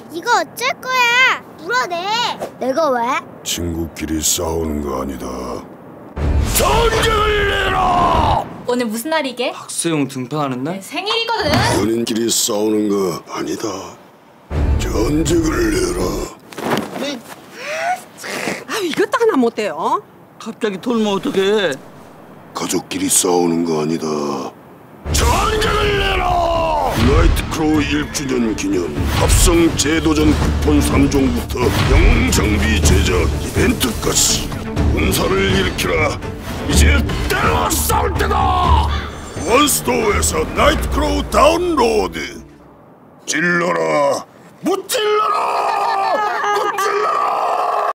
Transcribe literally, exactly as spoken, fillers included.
이거 어쩔 거야? 물어내. 내가 왜? 친구끼리 싸우는 거 아니다. 전쟁을 내라! 오늘 무슨 날이게? 박세용 등판하는 날? 내 생일이거든. 연인끼리 싸우는 거 아니다. 전쟁을 내라. 아, 이것도 하나 못해요. 갑자기 돌면 어떡해? 가족끼리 싸우는 거 아니다. 전쟁을 내라! 나이트크로우 일 주년 기념 합성 재도전 쿠폰 삼 종부터 영웅 장비 제작 이벤트까지 군사를 일으키라. 이제 때로 싸울 때다. 원스토어에서 나이트크로우 다운로드. 찔러라, 못 찔러라, 못 찔러라.